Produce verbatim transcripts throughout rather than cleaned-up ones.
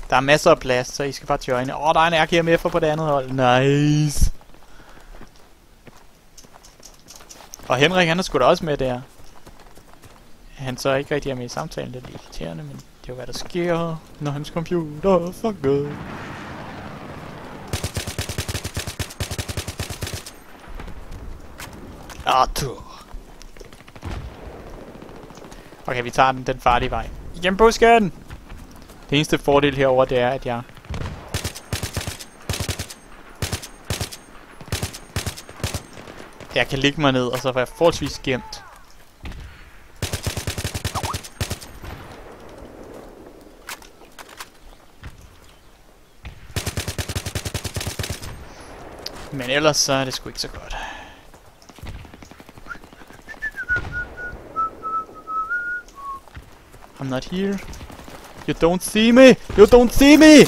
Der er masser af plads, så I skal bare joine. Åh, oh, der er en R K M F'er på det andet hold. Nice. Og Henrik, han er sgu da også med der. Han så ikke rigtig er med i samtalen, det er lidt irriterende, men det er jo hvad der sker, når hans computer fucker. Arthur. Okay, vi tager den, den farlige vej. Igennem busken! Det eneste fordel herover det er, at jeg... Jeg kan ligge mig ned, og så får jeg forholdsvis gemt. Men ellers så er det sgu ikke så godt. I'm not here. You don't see me! You don't see me!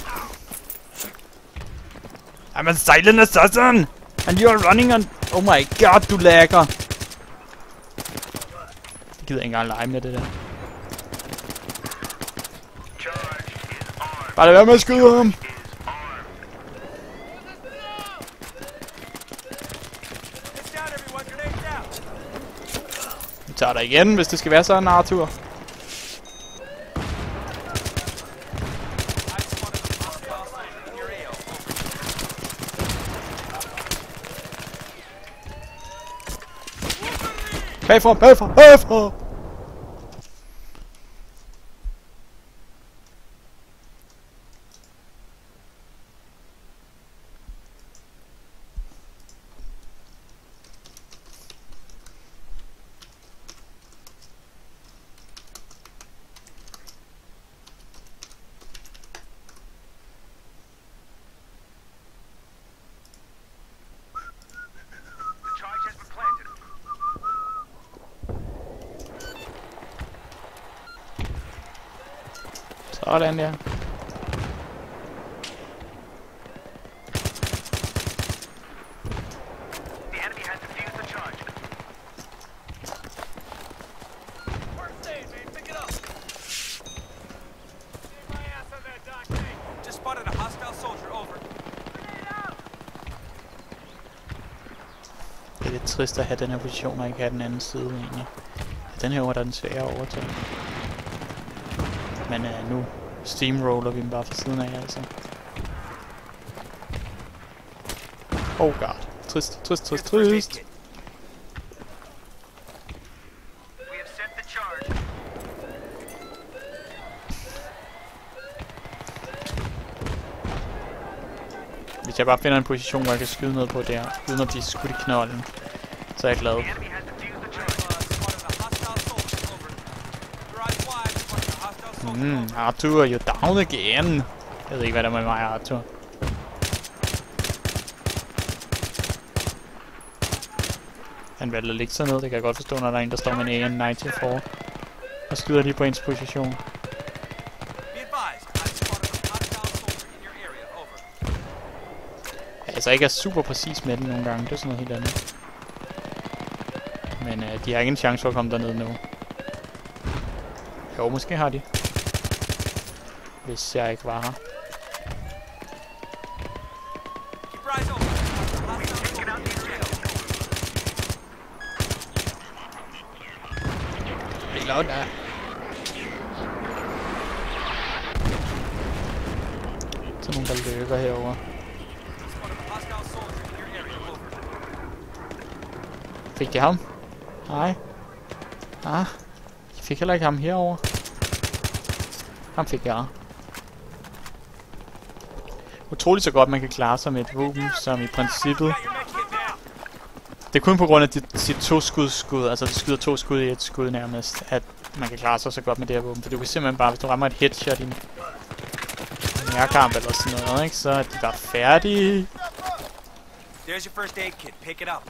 I'm a silent assassin! And you are running on... Oh my god, du lagger! Jeg gider ikke engang lege med det der. Bare lad være med at skyde ham! Vi tager dig igen, hvis det skal være sådan, Arthur. Bagfra, bagfra, bagfra! Sådan der. Det er lidt trist at have den her position og ikke have den anden side egentlig. Den her var der den svære at overtage. Men uh, nu steamroller vi dem bare fra siden af, altså. Oh god. Trist, trist, trist, trist. Hvis jeg bare finder en position, hvor jeg kan skyde noget på der, uden at blive skudt i knolden, så er jeg glad. Mm, Arthur, you're down again. Jeg ved ikke, hvad der er med mig, Arthur. Han valgte at ligge sig ned, det kan jeg godt forstå, når der er en, der står med en A N fireoghalvtreds og skyder lige på ens position. Ja, altså ikke er super præcis med den nogle gange, det er sådan noget helt andet. Men øh, de har ikke en chance for at komme derned nu. Jo, måske har de. Hvis jeg ikke var her. Reload der. Så nogen der løber herover. Fik jeg ham? Nej. Ah. Jeg fik heller ikke ham herover. Ham fik jeg. Utroligt så godt man kan klare sig med et våben, som i princippet... Det er kun på grund af dit, sit to skud skud, altså det skyder to skud i et skud nærmest, at man kan klare sig så godt med det her våben. For du kan simpelthen bare, hvis du rammer et headshot i en nærkamp eller sådan noget, ikke, så er de bare færdige. There's your first aid kit. Pick it up.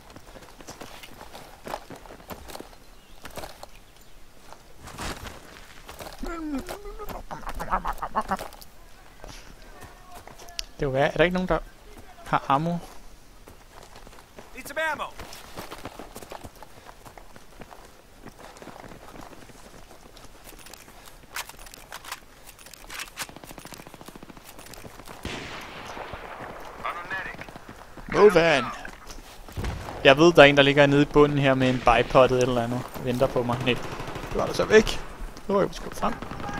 Det er jo værd. Er der ikke nogen, der har ammo? Need some ammo. Move in! Jeg ved, der er en, der ligger nede i bunden her med en bipottet eller andet. Venter på mig. Nej, det var der så væk. Nu er jeg sgu frem.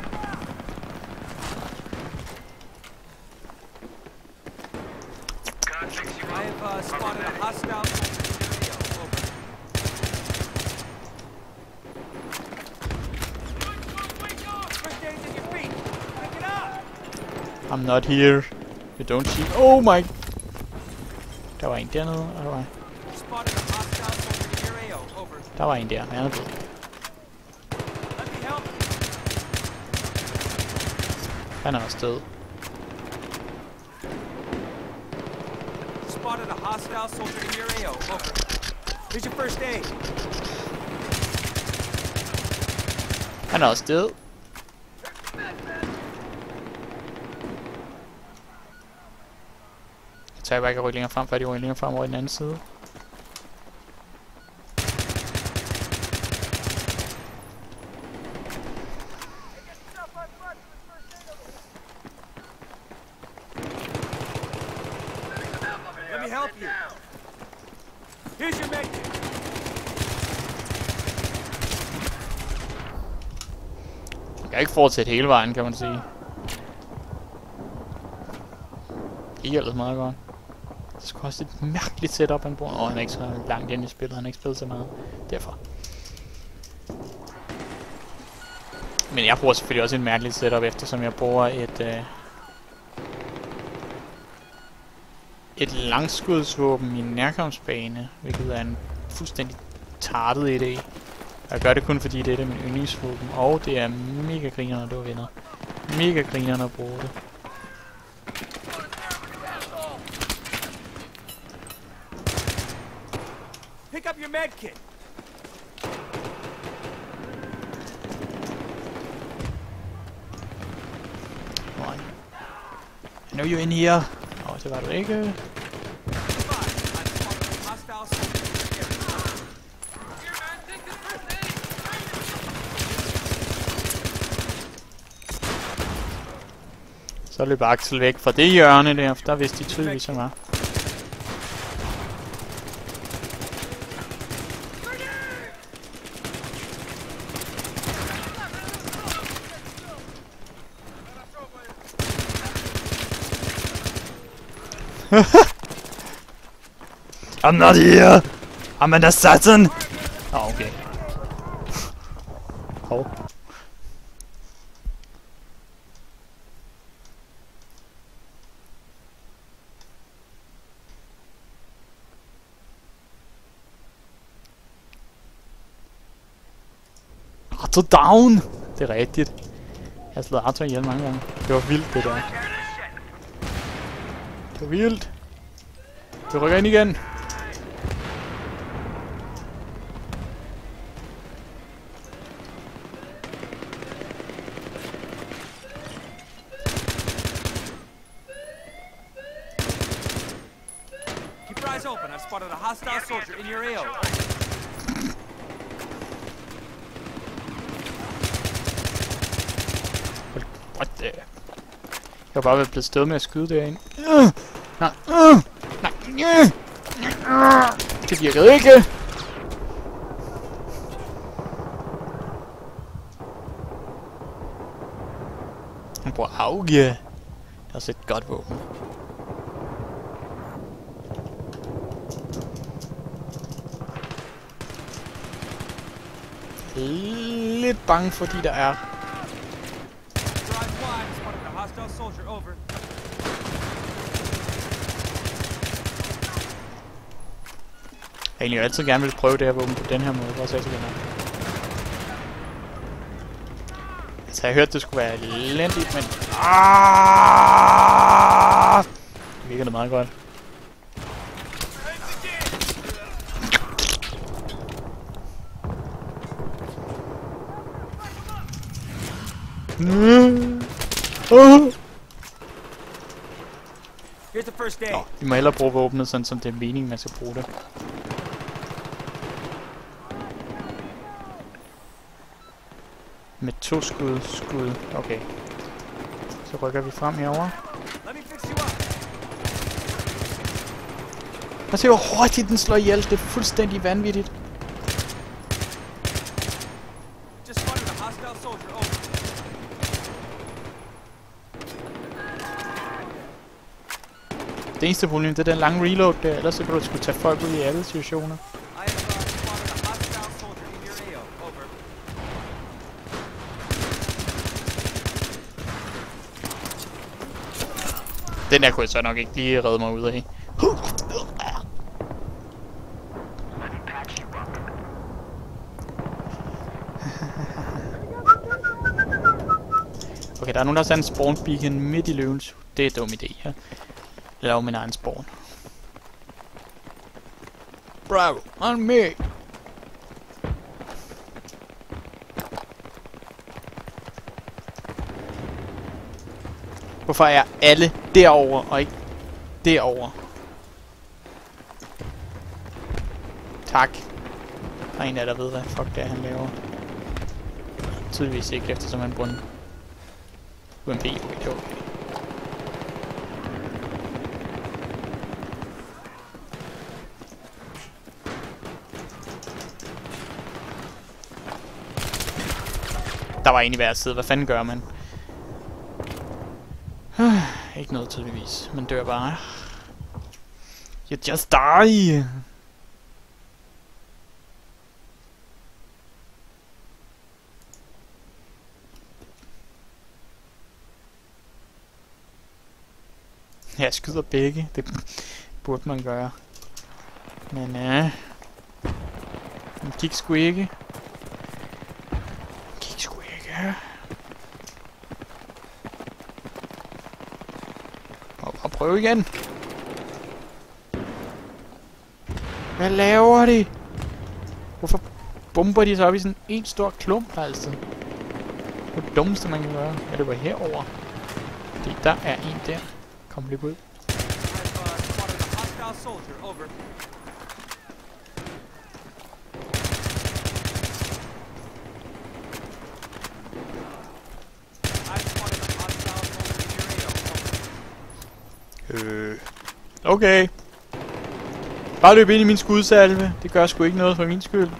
I've uh, spotted a hostile soldier. Over. First aid's in your feet. Pick it up. I'm not here. You don't see. Oh my. Der var en dernede. Og der var, Spotted a hostile soldier in your A O. Over. der var en der. Han er død. Let me help. Han er også død. Spotted a hostile soldier in your A O. Over. Here's your first aid. Han er også død. Jeg tager bare ikke at rykke længere frem, før de rykker længere frem over i den anden side. Let me help you. Here's your medkit. Jeg kan ikke fortsætte hele vejen, kan man sige. Ikke ellers meget godt. Det er sgu også et mærkeligt setup, han bruger. Åh, oh, han er ikke så langt ind i spillet. Han har ikke spillet så meget. Derfor. Men jeg bruger selvfølgelig også et mærkeligt setup, eftersom jeg bruger et... Øh, et langskudsvåben i en nærkampsbane, hvilket er en fuldstændig tartet idé. Jeg gør det kun fordi det er det min yndlingsvåben, og det er mega griner, når du vinder. Mega griner at bruge det. Pick up your medkit. Come on. I know you're in here. Åh, oh, det var du ikke. I've spotted a hostile soldier in your area. Here, man, take this first aid. Så løb Axel væk fra det hjørne der, for der vidste de tydeligvis, han var. I'm not here! I'm an assassin! Åh, oh, okay. Hov. Arthur down! Det er rigtigt. Jeg har slået Arthur ihjel mange gange. Det var vildt, det der. Det var vildt. Vi rykker ind igen. Keep your eyes open. I've spotted a hostile soldier in your A O. What the? Jeg var bare være blevet stået med at skyde derinde. Uh, nej, uh, nej, uh, uh, det virkede ikke. Han bruger auge. Det er også et godt våben. Lidt bange for de der er. Hostile soldier over. Jeg egentlig altid gerne vil prøve det her våben på den her måde, for at se det er. Altså, jeg hørte, det skulle være elendigt, men... Ah! Det virker det meget godt. Mm. Uh. Here's the first aid. Nå, vi må hellere bruge våbnet, sådan som det er meningen, man skal bruge det. Med to skud, skud. Okay. Så rykker vi frem herover. Let me fix you up. Og se hvor hurtigt den slår ihjel. Det er fuldstændig vanvittigt. Just spotted a hostile soldier. Over. Det eneste problem, det er den lange reload der. Ellers så kan du skulle tage folk ud i alle situationer. I have uh, spotted a hostile soldier in your A O. Over. Den der kunne jeg så nok ikke lige redde mig ud af. Okay, der er nogen, der har sat en spawn beacon midt i løvens. Det er en dum idé her. Jeg laver min egen spawn. Bravo, on me! Hvorfor er alle derovre og ikke derovre? Tak. Der er en af der ved, hvad fuck det er, han laver. Tydeligvis ikke, eftersom han bruger en U M P. Okay, okay. Der var en i hver side. Hvad fanden gør man? Ikke noget tydeligvis. Man dør bare. You just die! Jeg skyder begge. Det burde man gøre. Men ja. Øh, den gik sgu ikke. Den gik sgu ikke. Og, og prøv igen. Hvad laver de? Hvorfor bomber de så op i sådan en stor klump altså? Det er det dummeste man kan gøre. Ja, det var herover. Fordi der er en der. Kom lige ud. I've uh, spotted a hostile soldier. Over. I've spotted a hostile soldier in your A O. Over. Øh. Okay. Bare løb ind i min skudsalve. Det gør sgu ikke noget for min skyld.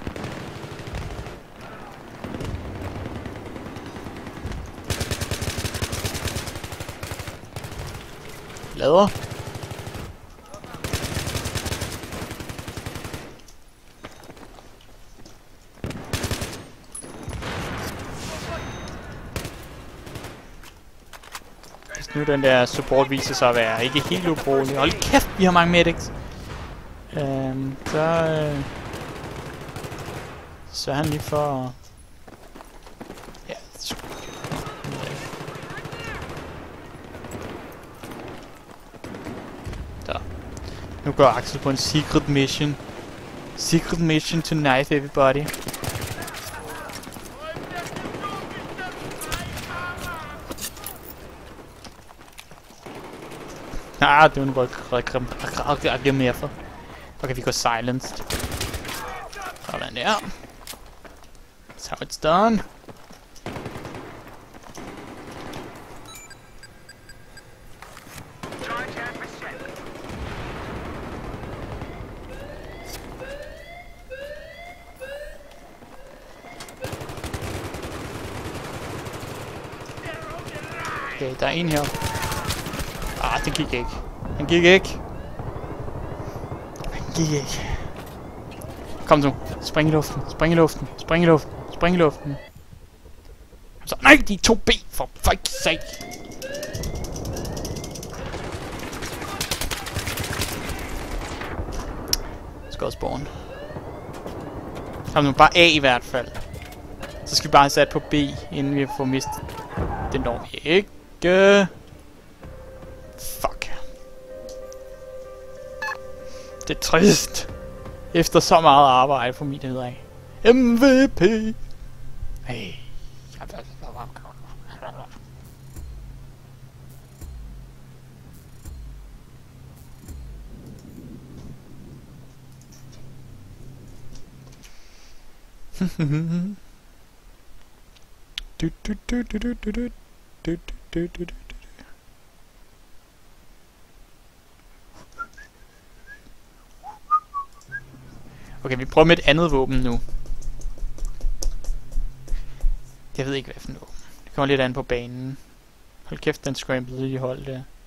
Lader. Hvis nu den der support viser sig at være ikke helt ubrugelig. Hold kæft, vi har mange medics. Øhm, så... Øh, så er han lige for... Ja, der. Nu går Axel på en secret mission. Secret mission to knife everybody. Ah, det var en mere for. Okay, vi går silenced. Sådan der. That's how it's done. Okay, der er en her. Ah, det gik ikke. Den gik ikke. Den gik ikke. Kom nu. Spring i luften. Spring i luften. Spring i luften. Spring i luften. Så, nej, de to B, for fuck's sake. Skal også spawn. Kom nu, bare A i hvert fald. Så skal vi bare have sat på B, inden vi får mistet. Det når vi ikke. Fuck. Det er trist. Efter så meget arbejde for min hed af. M V P. Hey. du du du du du du du du du du du. Okay, vi prøver med et andet våben nu. Jeg ved ikke, hvad for noget. Det kommer lidt an på banen. Hold kæft, den scramblede lige hold der.